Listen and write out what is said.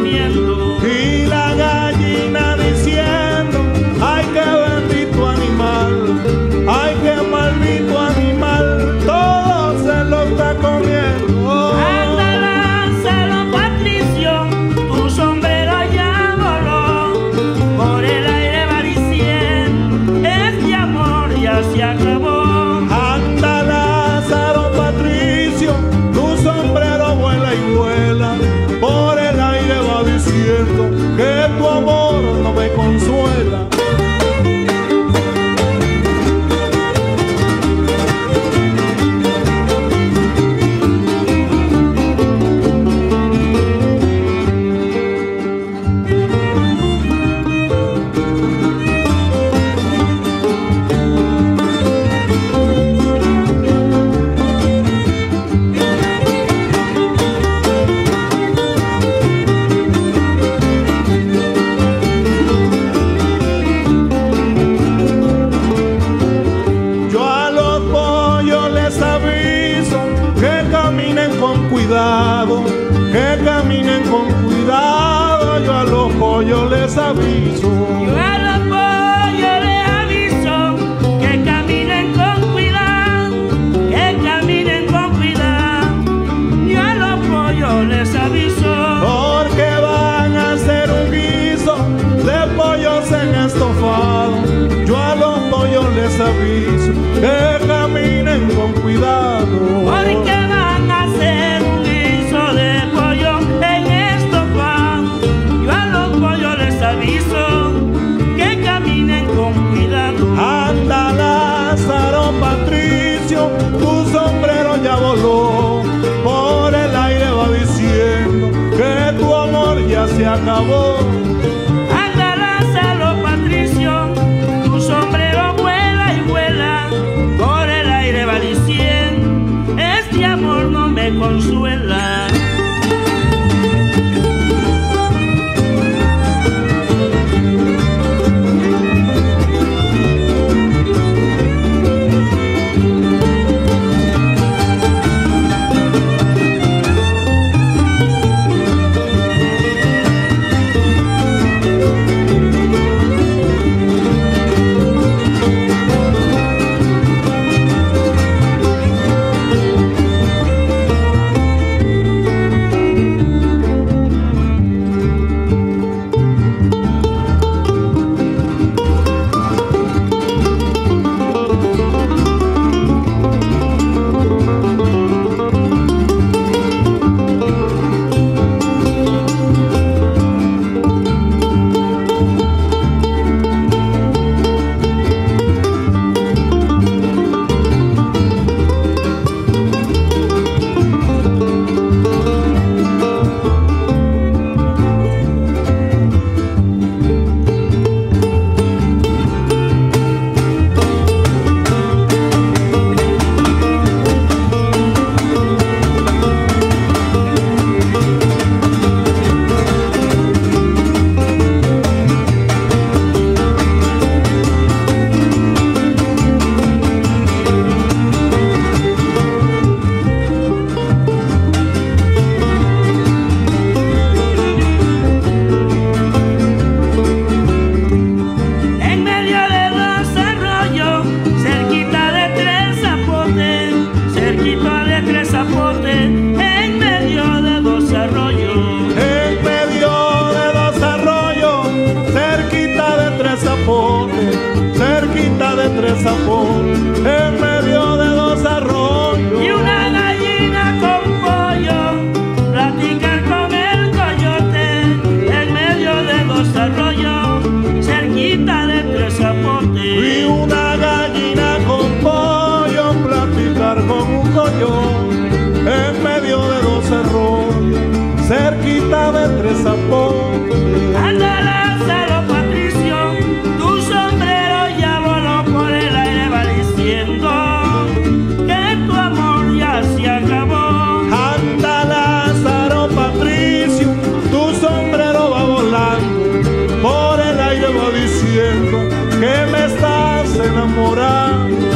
comiendo. Y la gallina diciendo, ay, qué bendito animal, ay, qué maldito animal, todo se lo está comiendo. Anda, Lázaro Patricio, tu sombrero ya voló, por el aire va diciendo, este amor ya se acabó. Anda, Lázaro Patricio, tu sombrero vuela y vuela, por el aire va diciendo que tu amor no me consuela. Que caminen con cuidado, yo a los pollos les aviso. Yo a los pollos les aviso que caminen con cuidado, que caminen con cuidado. Yo a los pollos les aviso, porque van a hacer un guiso de pollos en estofado. Yo a los pollos les aviso que caminen con cuidado, porque van a hacer un guiso de pollo en estofado. Yo a los pollos les aviso que caminen con cuidado. Anda, Lázaro Patricio, tu sombrero ya voló, por el aire va diciendo que tu amor ya se acabó. Anda, Lázaro Patricio, tu sombrero vuela y vuela, por el aire va diciendo, este amor no me consuela. cerquita de Tres Zapotes, en medio de dos arroyos. Y una gallina con pollo, platicar con el coyote, en medio de dos arroyos, cerquita de Tres Zapotes. Y una gallina con pollo, platicar con un coyote, en medio de dos arroyos, cerquita de Tres Zapotes. Anda, Lázaro Patricio, tu sombrero ya voló por el aire, va diciendo que tu amor ya se acabó. Anda, Lázaro Patricio, tu sombrero va volando, por el aire va diciendo que me estás enamorando.